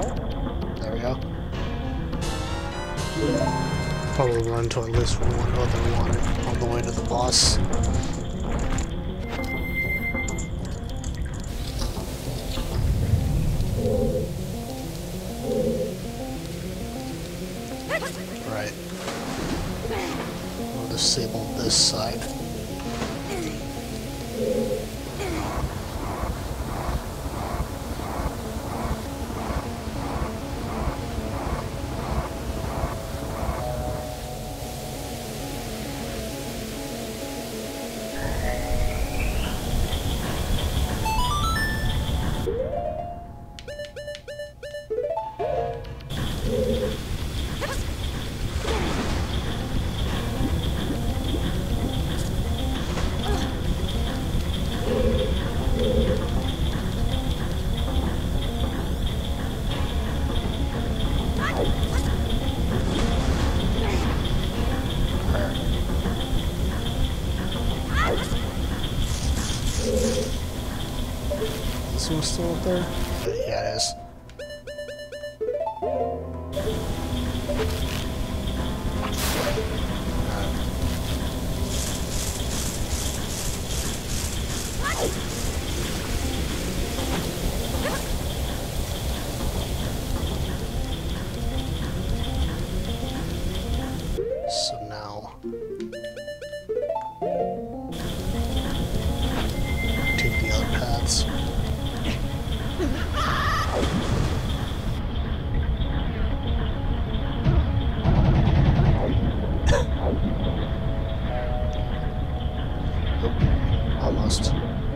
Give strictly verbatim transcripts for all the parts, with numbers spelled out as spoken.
There we go. Probably run to at least one other one on the way to the boss. Right. We'll disable this side. This one's still up there? Yeah, it is. So now take the other paths. Oh, almost.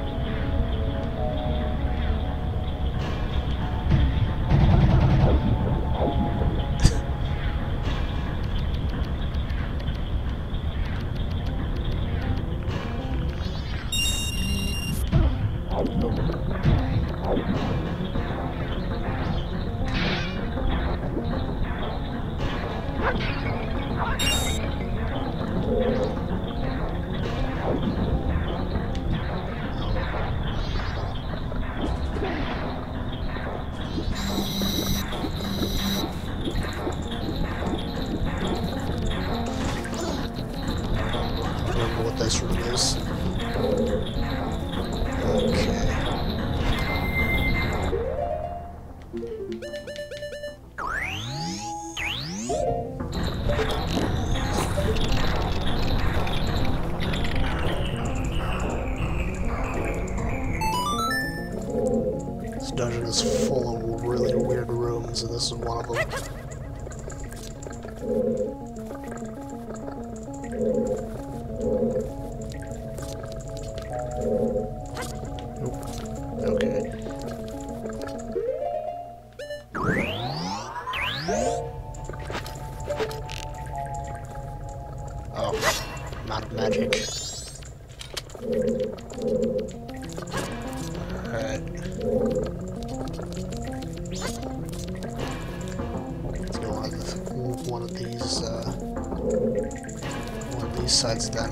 What this room is. Okay. This dungeon is full of really weird rooms, and this is one of them. Okay. Oh, amount of magic. Alright. Let's go on with one of these, uh, one of these sides then.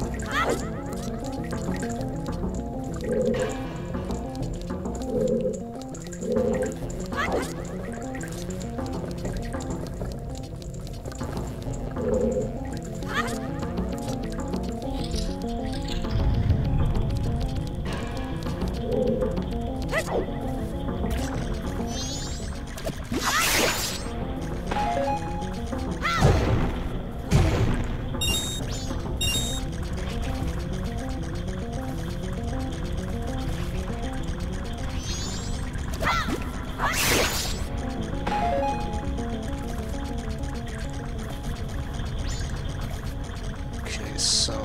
Okay, so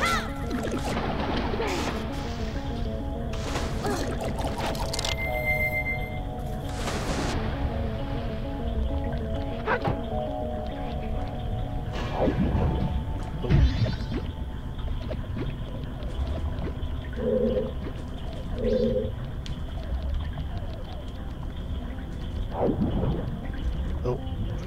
oh.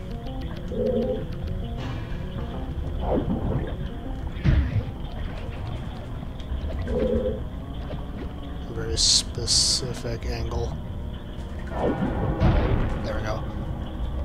A very specific angle. There we go.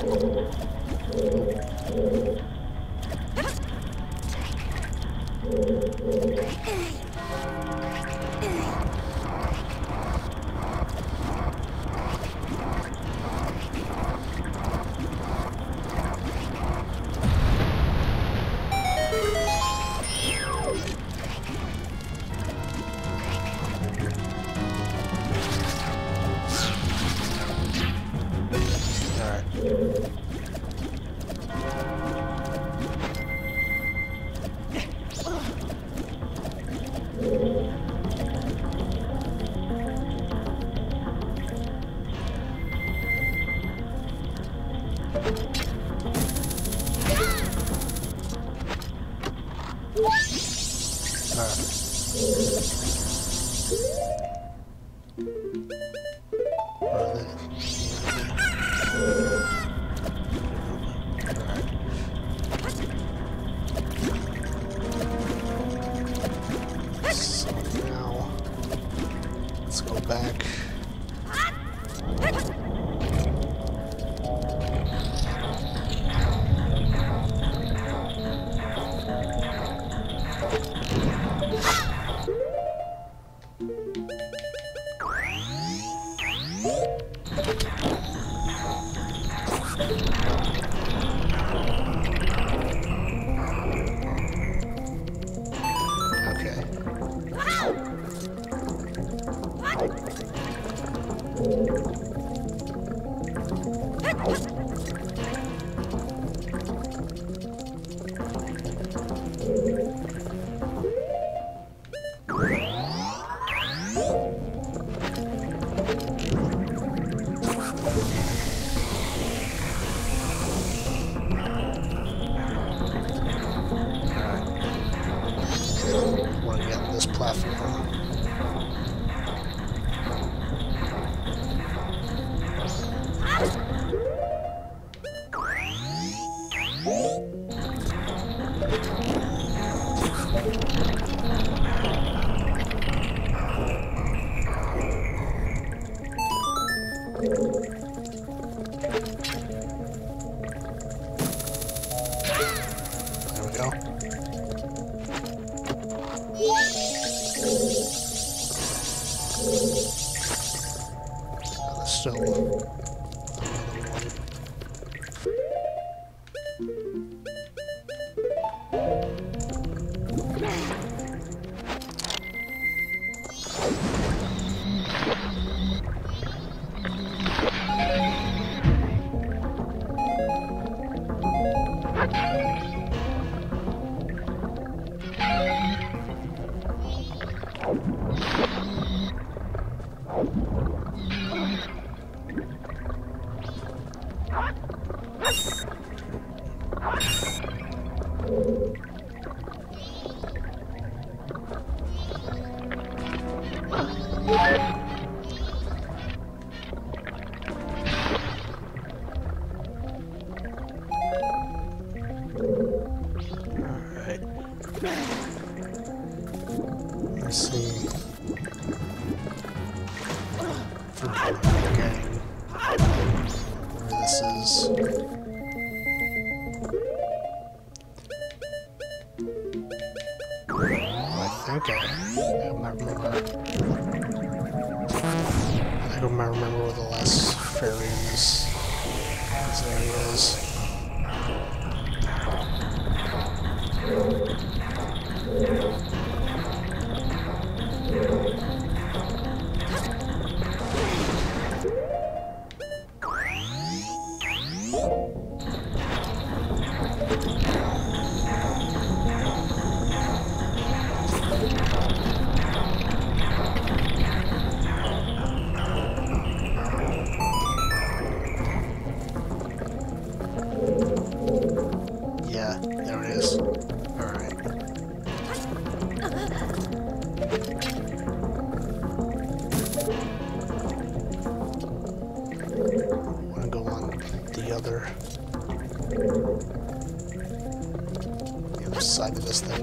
Side of this thing.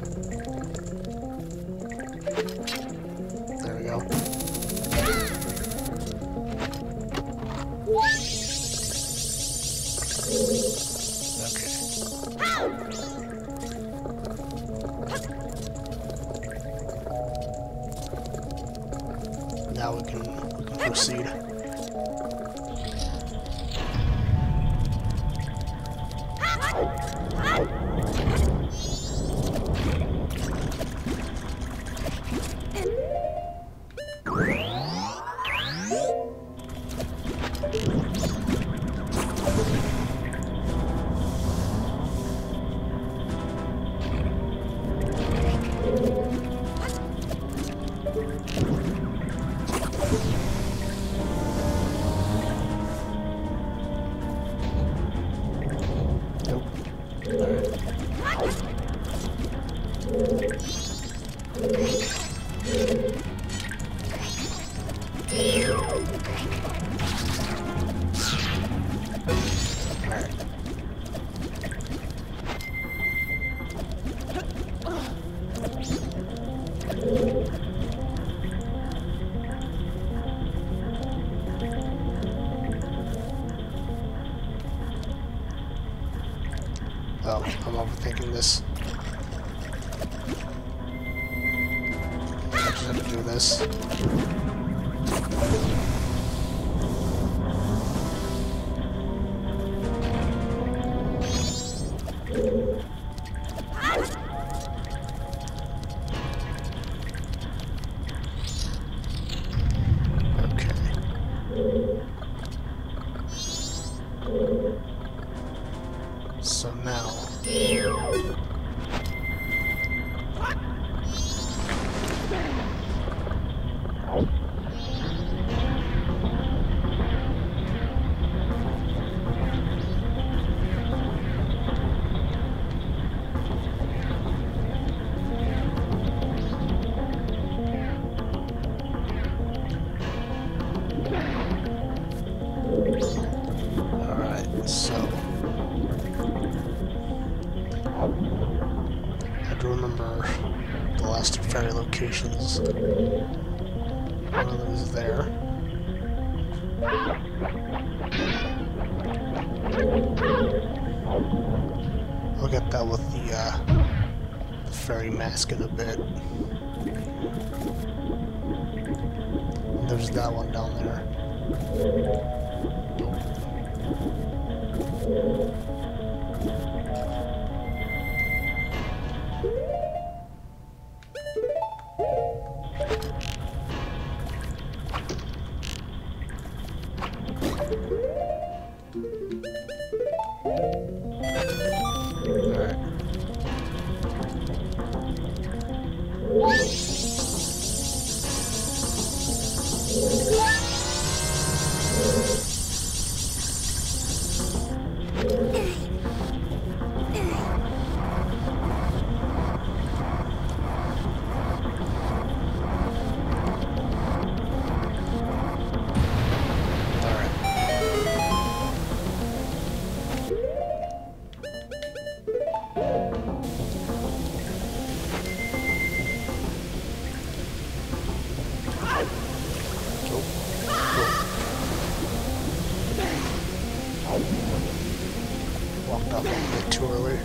There we go. Now we can, we can proceed. Oh, I'm overthinking this. I just have to do this. So now... Alright, so... I do remember the last two fairy locations. One of them is there. I'll get that with the, uh, the fairy mask in a bit. And there's that one down there. Walked up a bit too early.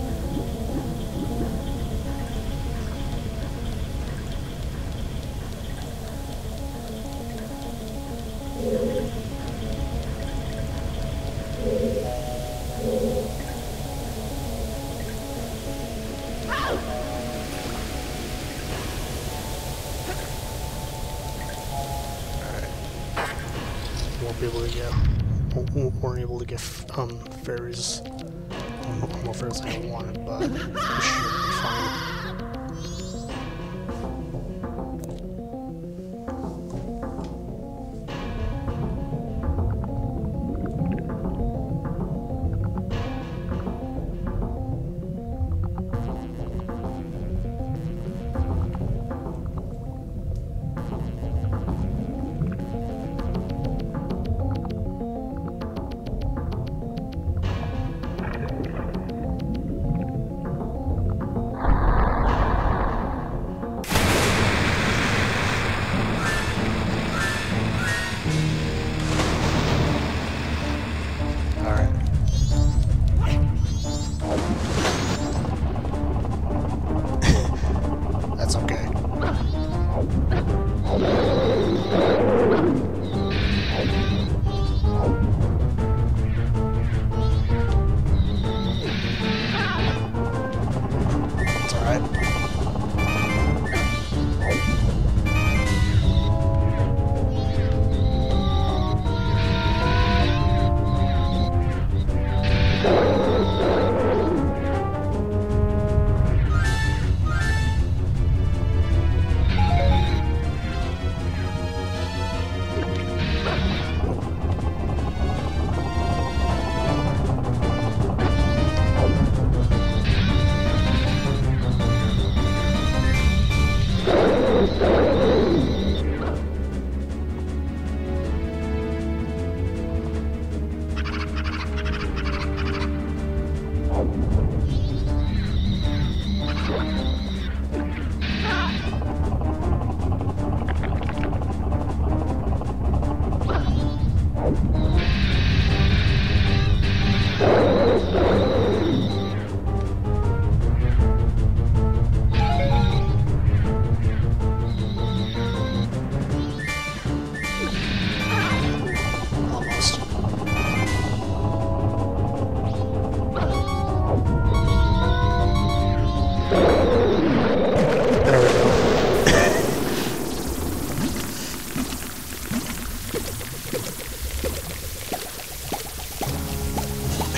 Won't be able to get, won't, weren't able to get um fairies, um, more fairies than I wanted, but we should be fine.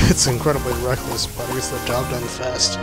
It's incredibly reckless, but it gets the job done fast.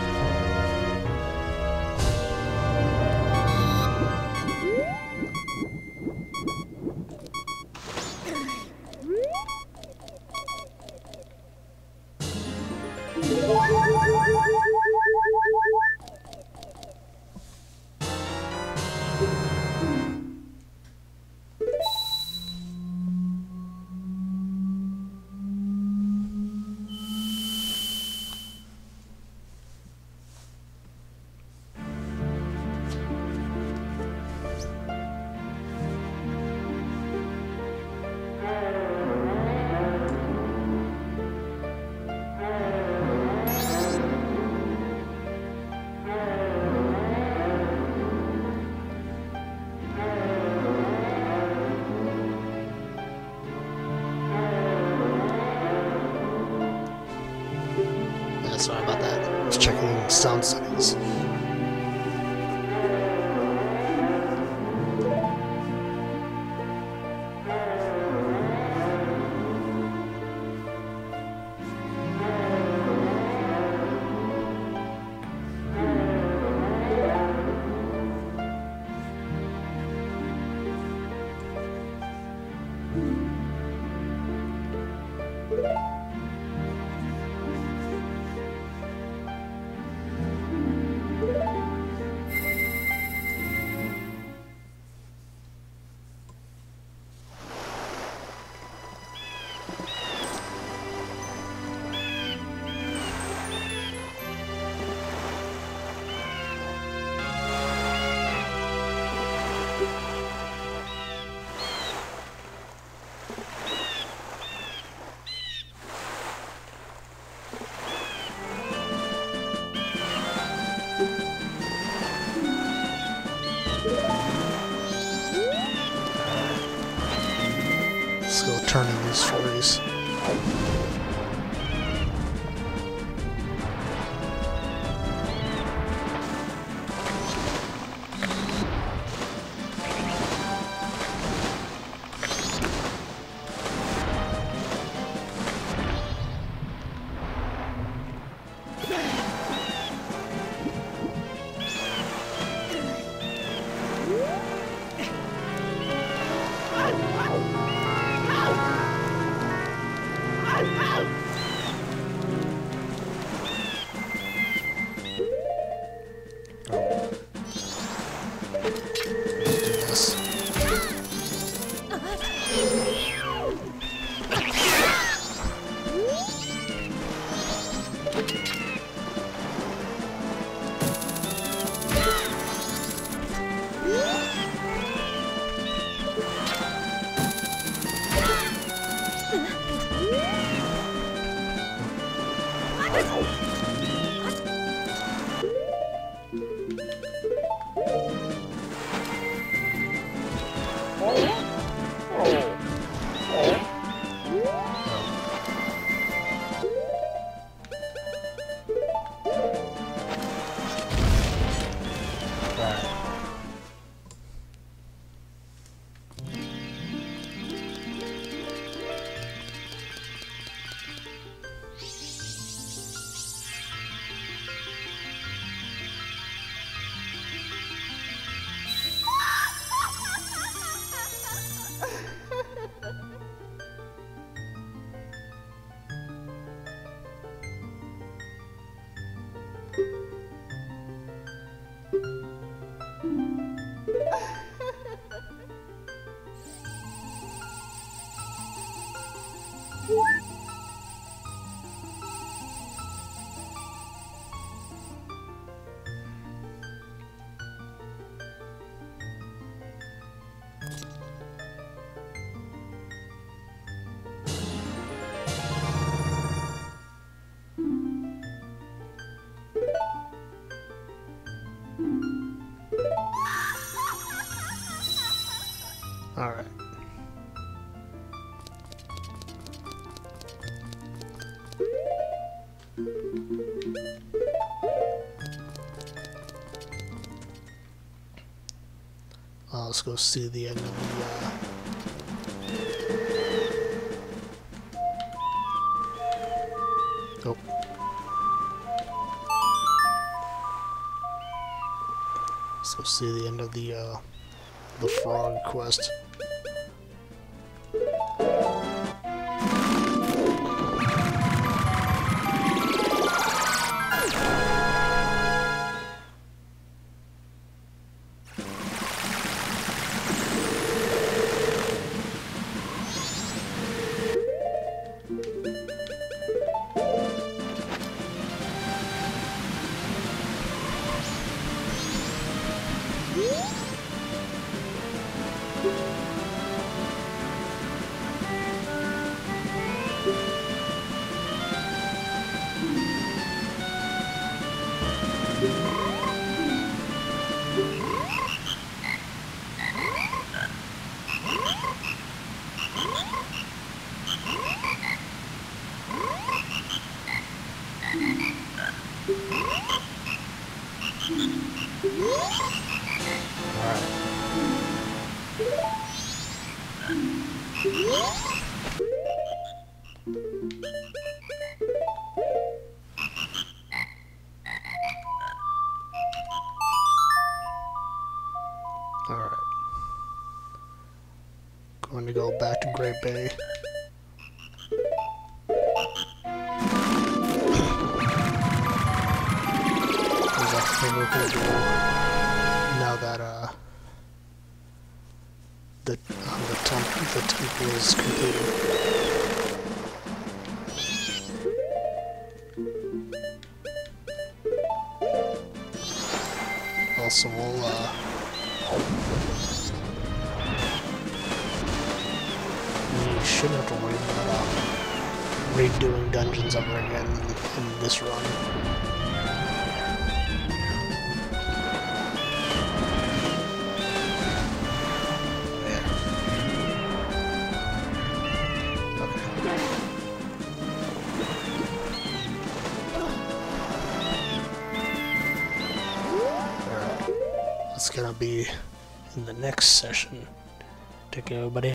Sorry about that. I was checking sound settings. Let's go turning these furries. Alright. Uh, let's go see the end of the, uh... Oh. So see the end of the uh, the frog quest. Alright. Going to go back to Great Bay. There's that thing we can do now that uh the uh, the, temp the temple is completed. Also, we'll uh we shouldn't have to worry about uh, redoing dungeons ever again in this run. Yeah. Okay. Alright. It's gonna be in the next session. Take care, everybody.